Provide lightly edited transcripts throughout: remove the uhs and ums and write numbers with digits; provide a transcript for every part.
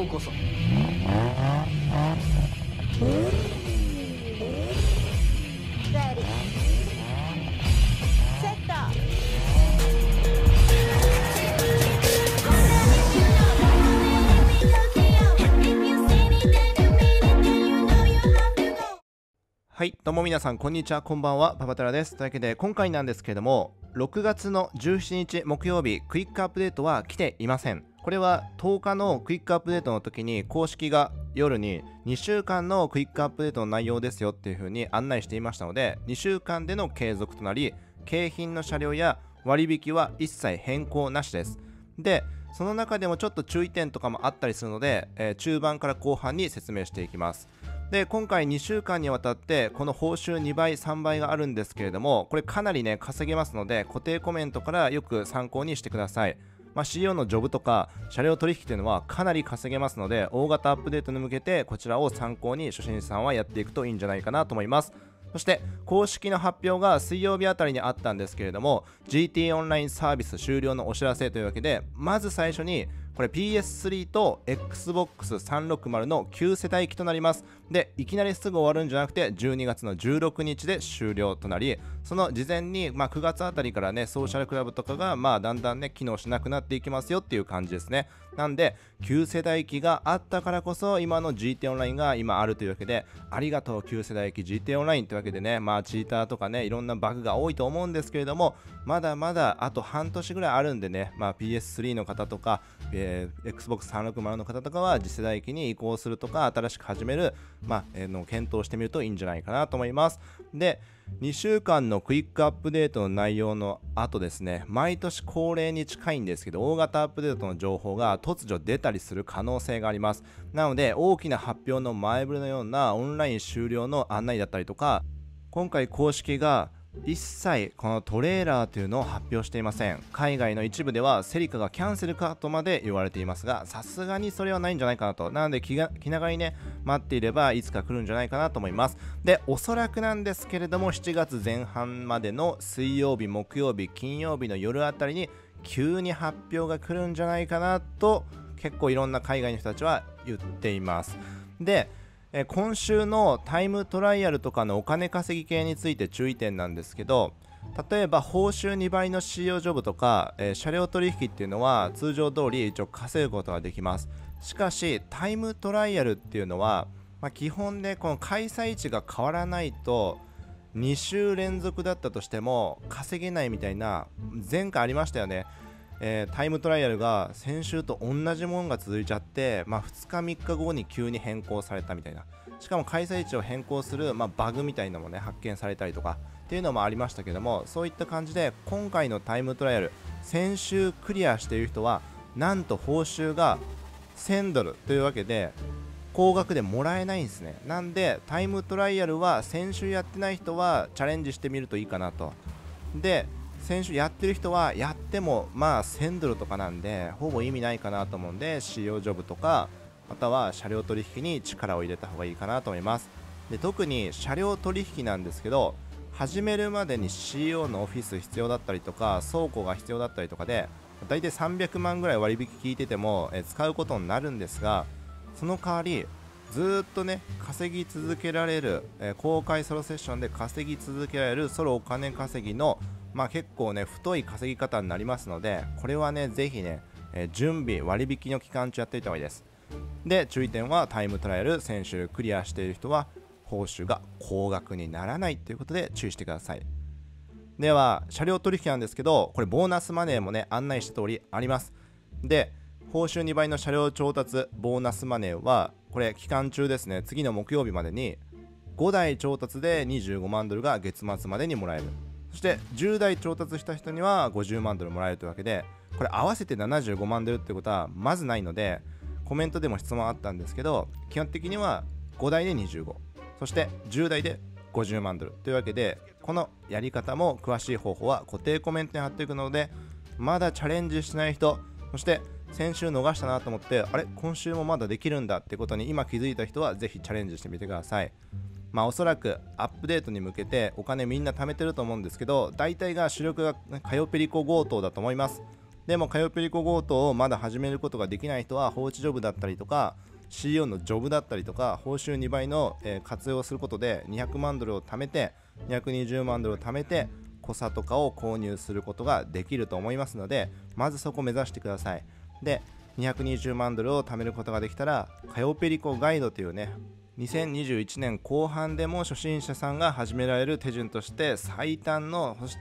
ようこそ。 Ready. Set up. はい、どうも皆さんこんにちは、こんばんは、パパトラです。というわけで今回なんですけれども、6月の17日木曜日クイックアップデートは来ていません。これは10日のクイックアップデートの時に公式が夜に2週間のクイックアップデートの内容ですよっていう風に案内していましたので、2週間での継続となり、景品の車両や割引は一切変更なしです。で、その中でもちょっと注意点とかもあったりするので、中盤から後半に説明していきます。で、今回2週間にわたってこの報酬2倍3倍があるんですけれども、これかなりね稼げますので、固定コメントからよく参考にしてください。CEO のジョブとか車両取引というのはかなり稼げますので、大型アップデートに向けてこちらを参考に初心者さんはやっていくといいんじゃないかなと思います。そして公式の発表が水曜日あたりにあったんですけれども、 GT オンラインサービス終了のお知らせというわけで、まず最初にこれ PS3 と Xbox360 の旧世代機となります。で、いきなりすぐ終わるんじゃなくて12月の16日で終了となり、その事前に9月あたりからね、ソーシャルクラブとかがだんだんね機能しなくなっていきますよっていう感じですね。なんで旧世代機があったからこそ今の GT オンラインが今あるというわけで、ありがとう旧世代機 GT オンラインというわけでね、チーターとかねいろんなバグが多いと思うんですけれども、まだまだあと半年ぐらいあるんでね、PS3 の方とか、Xbox360 の方とかは次世代機に移行するとか新しく始める、検討してみるといいんじゃないかなと思います。で、2週間のクイックアップデートの内容の後ですね、毎年恒例に近いんですけど、大型アップデートの情報が突如出たりする可能性があります。なので大きな発表の前触れのようなオンライン終了の案内だったりとか、今回公式が一切このトレーラーというのを発表していません。海外の一部ではセリカがキャンセルかとまで言われていますが、さすがにそれはないんじゃないかなと。なので気長にね待っていればいつか来るんじゃないかなと思います。で、おそらくなんですけれども、7月前半までの水曜日木曜日金曜日の夜あたりに急に発表が来るんじゃないかなと、結構いろんな海外の人たちは言っています。で、今週のタイムトライアルとかのお金稼ぎ系について注意点なんですけど、例えば報酬2倍の CEO ジョブとか、車両取引っていうのは通常通り一応稼ぐことができます。しかしタイムトライアルっていうのは、基本でこの開催地が変わらないと2週連続だったとしても稼げないみたいな、前回ありましたよね。タイムトライアルが先週と同じものが続いちゃって、2日3日後に急に変更されたみたいな、しかも開催地を変更する、バグみたいなのもね発見されたりとかっていうのもありましたけども、そういった感じで今回のタイムトライアル先週クリアしている人はなんと報酬が1000ドルというわけで高額でもらえないんですね。なんでタイムトライアルは先週やってない人はチャレンジしてみるといいかなと。で、先週やってる人はやっても1000ドルとかなんでほぼ意味ないかなと思うんで、使用ジョブとかまたは車両取引に力を入れた方がいいかなと思います。で、特に車両取引なんですけど、始めるまでに CEO のオフィス必要だったりとか倉庫が必要だったりとかで、だいたい300万ぐらい割引聞いてても使うことになるんですが、その代わりずーっとね稼ぎ続けられる、公開ソロセッションで稼ぎ続けられるソロお金稼ぎの結構ね太い稼ぎ方になりますので、これはねぜひね、準備割引の期間中やっていた方がいいです。で、注意点はタイムトライアル先週クリアしている人は報酬が高額にならないということで注意してください。では車両取引なんですけど、これボーナスマネーもね案内した通りあります。で、報酬2倍の車両調達ボーナスマネーはこれ期間中ですね、次の木曜日までに5台調達で25万ドルが月末までにもらえる。そして10台調達した人には50万ドルもらえるというわけで、これ合わせて75万ドルってことはまずないので、コメントでも質問あったんですけど、基本的には5台で25、そして10台で50万ドルというわけで、このやり方も詳しい方法は固定コメントに貼っていくので、まだチャレンジしない人、そして先週逃したなと思って、あれ今週もまだできるんだってことに今気づいた人はぜひチャレンジしてみてください。おそらくアップデートに向けてお金みんな貯めてると思うんですけど、大体が主力がカヨペリコ強盗だと思います。 でもカヨペリコ強盗をまだ始めることができない人は放置ジョブだったりとか CEO のジョブだったりとか報酬2倍の、活用をすることで200万ドルを貯めて220万ドルを貯めてコサとかを購入することができると思いますので、まずそこを目指してください。で220万ドルを貯めることができたらカヨペリコガイドというね、2021年後半でも初心者さんが始められる手順として最短の、そして、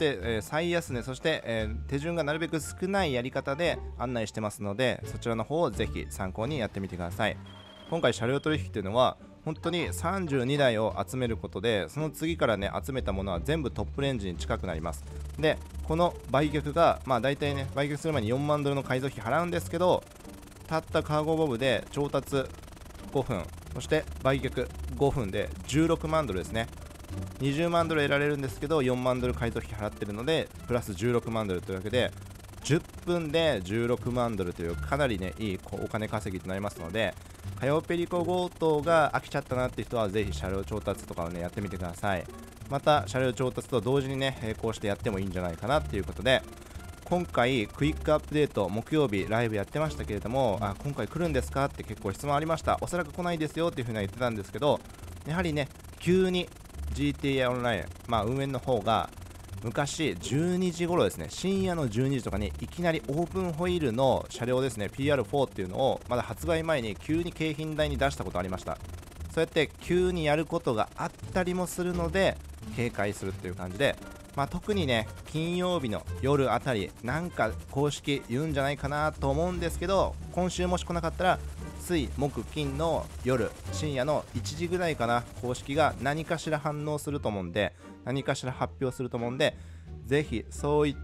最安値、そして、手順がなるべく少ないやり方で案内してますので、そちらの方をぜひ参考にやってみてください。今回車両取引というのは本当に32台を集めることで、その次からね集めたものは全部トップレンジに近くなります。でこの売却が大体ね、売却する前に4万ドルの改造費払うんですけど、たったカーゴボブで調達5分、そして売却5分で16万ドルですね。20万ドル得られるんですけど4万ドル改造費払ってるのでプラス16万ドルというわけで10分で16万ドルというかなりねいいお金稼ぎとなりますので、カヨペリコ強盗が飽きちゃったなっていう人はぜひ車両調達とかをねやってみてください。また車両調達と同時にね並行してやってもいいんじゃないかなっていうことで、今回クイックアップデート木曜日ライブやってましたけれども、今回来るんですかって結構質問ありました。おそらく来ないですよっていう風には言ってたんですけど、やはりね急に GTA オンライン、運営の方が昔12時頃ですね、深夜の12時とかにいきなりオープンホイールの車両ですね PR4 っていうのをまだ発売前に急に景品台に出したことありました。そうやって急にやることがあったりもするので警戒するっていう感じで、特にね金曜日の夜あたりなんか公式言うんじゃないかなと思うんですけど、今週もし来なかったら水木金の夜深夜の1時ぐらいかな、公式が何かしら反応すると思うんで、何かしら発表すると思うんで、ぜひそういった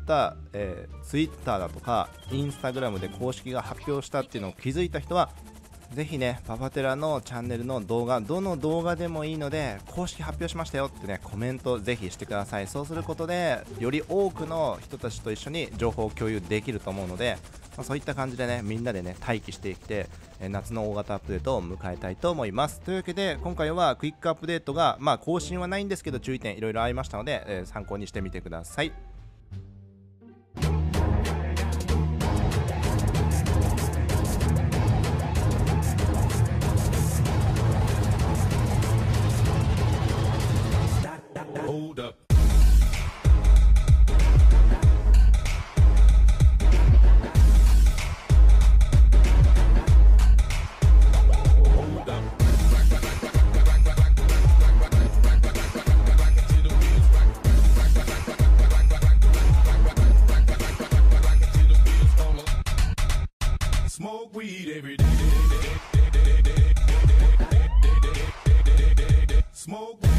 、Twitter だとか Instagram で公式が発表したっていうのを気づいた人はぜひねパパテラのチャンネルの動画、どの動画でもいいので公式発表しましたよってねコメントぜひしてください。そうすることでより多くの人たちと一緒に情報を共有できると思うので、そういった感じでねみんなでね待機してきて、夏の大型アップデートを迎えたいと思います。というわけで今回はクイックアップデートが更新はないんですけど注意点いろいろありましたので、参考にしてみてください。 Hold up. Smoke weed every day. Smoke